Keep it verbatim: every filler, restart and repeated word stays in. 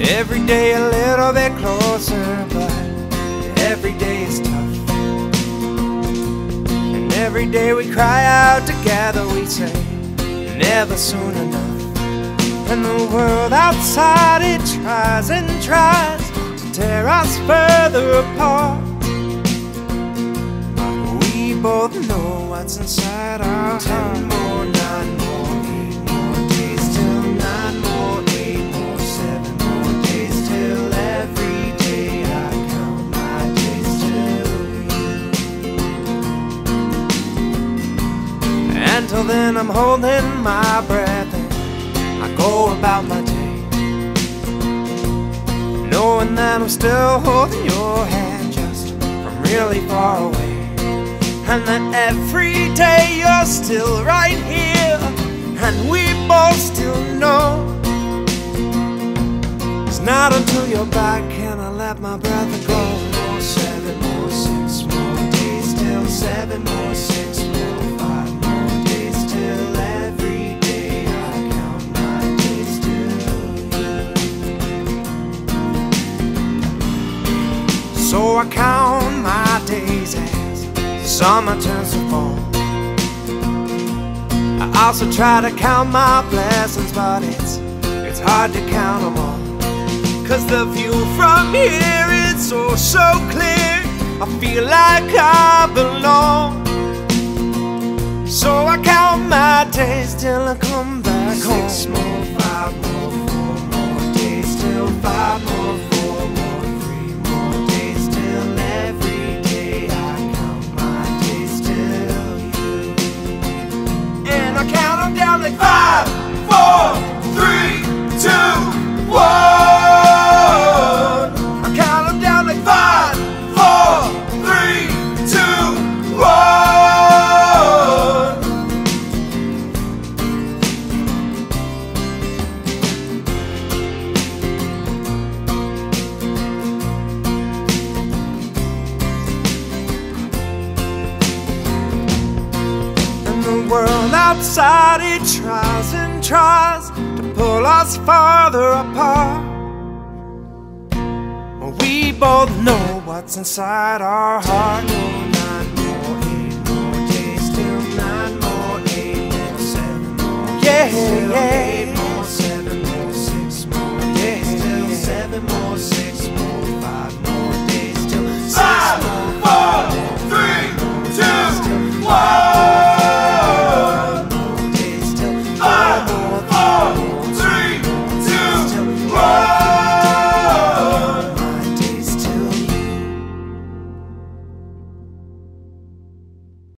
Every day a little bit closer, but every day is tough. And every day we cry out together, we say, never soon enough. And the world outside, it tries and tries to tear us further apart. But we both know what's inside our heart. Ten more, nine more, eight more days till nine more, eight more, seven more days till every day I count my days till you. Until then I'm holding my breath and I go about my day, knowing that I'm still holding your hand just from really far away. And that every day you're still right here, and we both still know it's not until you're back can I let my breath go. More, seven more, six more days till seven more, six more, five more days till every day I count my days till you. So I count my days as summer turns to fall. I also try to count my blessings, but it's it's hard to count them all. Cause the view from here is so, so clear, I feel like I belong. So I count my days till I come back home. Six more, five more, four more days till five more, four more, three more days till every day I count my days till you. And I count them down like five, four, three, two, one. I count them down like five, four, three, two, one. The world outside, it tries and tries to pull us farther apart. We both know what's inside our heart. Nine more, eight more days till nine more, eight more, seven more, yeah, yeah.